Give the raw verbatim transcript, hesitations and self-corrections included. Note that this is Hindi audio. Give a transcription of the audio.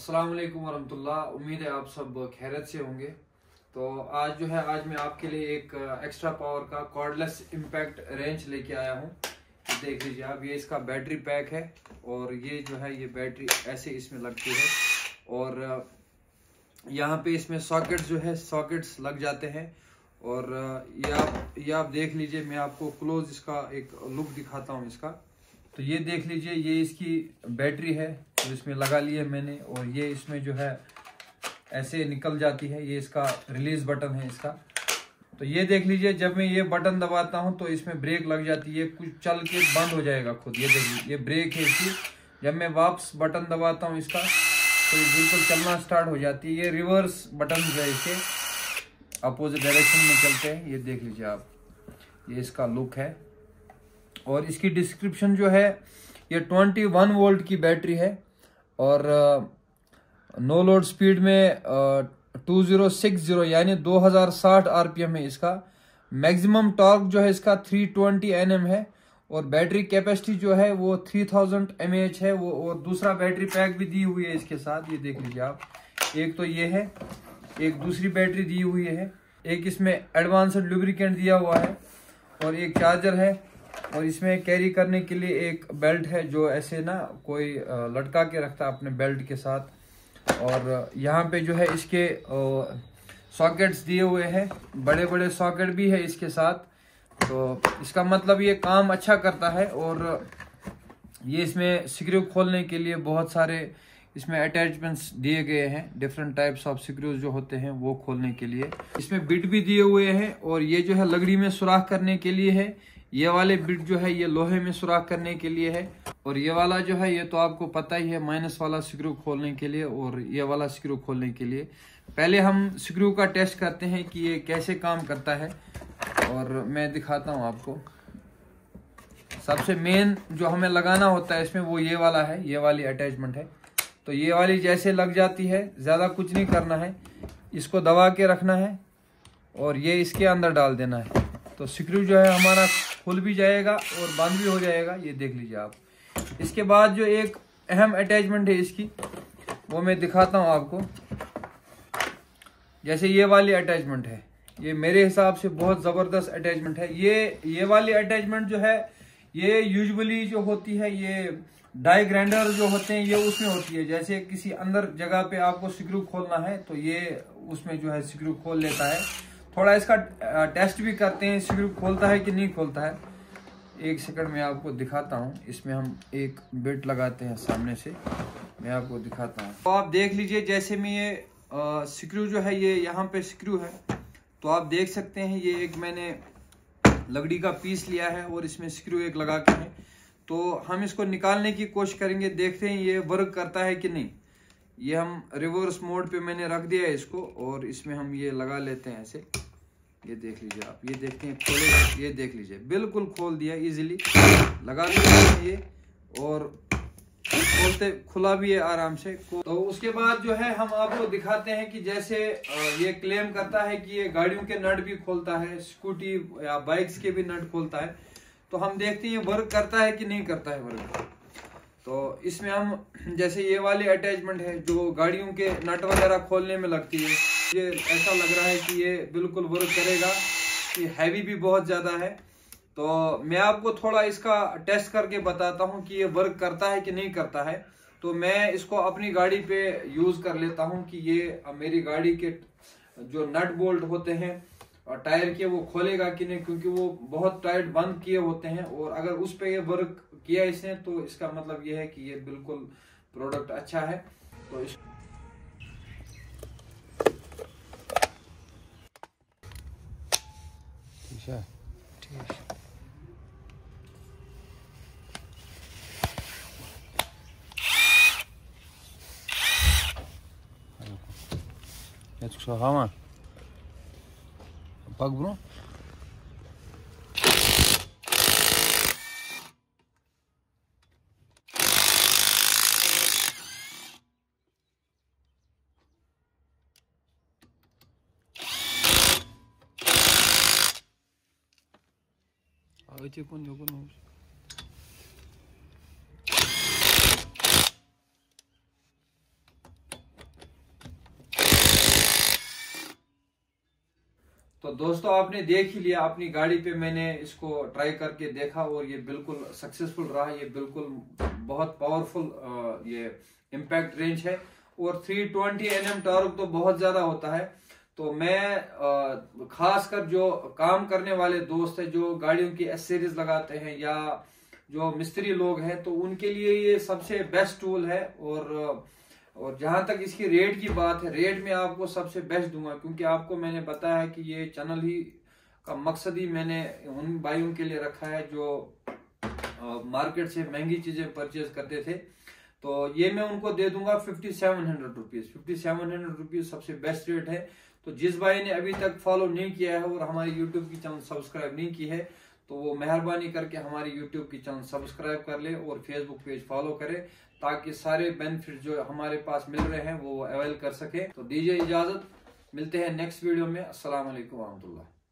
अस्सलाम वालेकुम वरहमतुल्लाह। उम्मीद है आप सब खैरियत से होंगे। तो आज जो है आज मैं आपके लिए एक एक्स्ट्रा पावर का कॉर्डलेस इम्पैक्ट रेंच लेके आया हूँ। देख लीजिए आप, ये इसका बैटरी पैक है और ये जो है ये बैटरी ऐसे इसमें लगती है और यहाँ पे इसमें सॉकेट्स जो है सॉकेट्स लग जाते हैं। और ये आप ये आप देख लीजिए, मैं आपको क्लोज इसका एक लुक दिखाता हूँ इसका। तो ये देख लीजिए, ये इसकी बैटरी है जो इसमें लगा ली है मैंने, और ये इसमें जो है ऐसे निकल जाती है। ये इसका रिलीज बटन है इसका। तो ये देख लीजिए, जब मैं ये बटन दबाता हूँ तो इसमें ब्रेक लग जाती है, कुछ चल के बंद हो जाएगा खुद। ये देखिए, ये ब्रेक है इसकी। जब मैं वापस बटन दबाता हूँ इसका तो ये बिल्कुल चलना स्टार्ट हो जाती है। ये रिवर्स बटन जो है इसके अपोजिट डायरेक्शन में चलते हैं। ये देख लीजिए आप, ये इसका लुक है। और इसकी डिस्क्रिप्शन जो है, ये इक्कीस वोल्ट की बैटरी है और नो लोड स्पीड में टू ज़ीरो सिक्स ज़ीरो यानी दो हज़ार साठ आरपीएम है इसका। मैक्सिमम टॉर्क जो है इसका तीन सौ बीस एनएम है और बैटरी कैपेसिटी जो है वो तीन हज़ार एमएएच है वो। और दूसरा बैटरी पैक भी दी हुई है इसके साथ। ये देख लीजिए आप, एक तो ये है, एक दूसरी बैटरी दी हुई है, एक इसमें एडवांस्ड लुब्रिकेंट दिया हुआ है और एक चार्जर है। और इसमें कैरी करने के लिए एक बेल्ट है जो ऐसे ना कोई लटका के रखता है अपने बेल्ट के साथ। और यहाँ पे जो है इसके सॉकेट्स दिए हुए हैं, बड़े बड़े सॉकेट भी है इसके साथ। तो इसका मतलब ये काम अच्छा करता है। और ये इसमें स्क्रू खोलने के लिए बहुत सारे इसमें अटैचमेंट्स दिए गए हैं, डिफरेंट टाइप्स ऑफ स्क्रूज जो होते हैं वो खोलने के लिए। इसमें बिट भी दिए हुए हैं और ये जो है लकड़ी में सुराख करने के लिए है। ये वाले बिट जो है ये लोहे में सुराख करने के लिए है। और ये वाला जो है ये तो आपको पता ही है, माइनस वाला स्क्रू खोलने के लिए और ये वाला स्क्रू खोलने के लिए। पहले हम स्क्रू का टेस्ट करते हैं कि ये कैसे काम करता है और मैं दिखाता हूँ आपको। सबसे मेन जो हमें लगाना होता है इसमें वो ये वाला है, ये वाली अटैचमेंट है। तो ये वाली जैसे लग जाती है, ज़्यादा कुछ नहीं करना है, इसको दबा के रखना है और ये इसके अंदर डाल देना है। तो स्क्रू जो है हमारा खुल भी जाएगा और बंद भी हो जाएगा। ये देख लीजिए आप। इसके बाद जो एक अहम अटैचमेंट है इसकी, वो मैं दिखाता हूँ आपको। जैसे ये वाली अटैचमेंट है, ये मेरे हिसाब से बहुत ज़बरदस्त अटैचमेंट है। ये ये वाली अटैचमेंट जो है ये यूजुअली जो होती है, ये डाई ग्राइंडर जो होते हैं ये उसमें होती है। जैसे किसी अंदर जगह पे आपको स्क्रू खोलना है तो ये उसमें जो है स्क्रू खोल लेता है। थोड़ा इसका टेस्ट भी करते हैं, स्क्रू खोलता है कि नहीं खोलता है। एक सेकंड में आपको दिखाता हूँ। इसमें हम एक बिट लगाते हैं सामने से, मैं आपको दिखाता हूँ। तो आप देख लीजिए, जैसे में ये स्क्रू जो है ये यहाँ पे स्क्रू है, तो आप देख सकते हैं ये एक मैंने लकड़ी का पीस लिया है और इसमें स्क्रू एक लगा के है। तो हम इसको निकालने की कोशिश करेंगे, देखते हैं ये वर्क करता है कि नहीं। ये हम रिवर्स मोड पे मैंने रख दिया है इसको और इसमें हम ये लगा लेते हैं ऐसे। ये देख लीजिए आप, ये देखते हैं खोलेगा। ये देख लीजिए, बिल्कुल खोल दिया, इजीली लगा दिया ये और खोलते खुला भी है आराम से। तो उसके बाद जो है हम आपको दिखाते हैं कि जैसे ये क्लेम करता है कि ये गाड़ियों के नट भी खोलता है, स्कूटी या बाइक्स के भी नट खोलता है। तो हम देखते हैं वर्क करता है कि नहीं करता है वर्क। तो इसमें हम जैसे ये वाली अटैचमेंट है जो गाड़ियों के नट वगैरह खोलने में लगती है, ये ऐसा लग रहा है कि ये बिल्कुल वर्क करेगा। ये हैवी भी बहुत ज़्यादा है। तो मैं आपको थोड़ा इसका टेस्ट करके बताता हूँ कि ये वर्क करता है कि नहीं करता है। तो मैं इसको अपनी गाड़ी पे यूज़ कर लेता हूँ कि ये मेरी गाड़ी के जो नट बोल्ट होते हैं और टायर के वो खोलेगा कि नहीं, क्योंकि वो बहुत टाइट बंद किए होते हैं। और अगर उस पे ये वर्क किया इसने तो इसका मतलब ये है कि ये बिल्कुल प्रोडक्ट अच्छा है। तो इस ठीक है, ठीक है। Jetzt schau mal. Pak bro. Aje kon jokon ho. तो दोस्तों आपने देख ही लिया, अपनी गाड़ी पे मैंने इसको ट्राई करके देखा और ये बिल्कुल सक्सेसफुल रहा। ये बिल्कुल बहुत पावरफुल ये इम्पैक्ट रेंज है और three twenty N M torque तो बहुत ज्यादा होता है। तो मैं खासकर जो काम करने वाले दोस्त है, जो गाड़ियों की एस सीरीज लगाते हैं या जो मिस्त्री लोग हैं, तो उनके लिए ये सबसे बेस्ट टूल है। और और जहां तक इसकी रेट की बात है, रेट में आपको सबसे बेस्ट दूंगा, क्योंकि आपको मैंने बताया है कि ये चैनल ही का मकसद ही मैंने उन भाइयों के लिए रखा है जो मार्केट से महंगी चीजें परचेज करते थे। तो ये मैं उनको दे दूंगा fifty seven hundred rupees fifty seven hundred rupees सबसे बेस्ट रेट है। तो जिस भाई ने अभी तक फॉलो नहीं किया है और हमारी यूट्यूब की चैनल सब्सक्राइब नहीं की है, तो वो मेहरबानी करके हमारी यूट्यूब की चैनल सब्सक्राइब कर ले और फेसबुक पेज फॉलो करे, ताकि सारे बेनिफिट जो हमारे पास मिल रहे हैं वो अवेल कर सके। तो दीजिए इजाजत, मिलते हैं नेक्स्ट वीडियो में। अस्सलाम वालेकुम रहमतुल्लाह।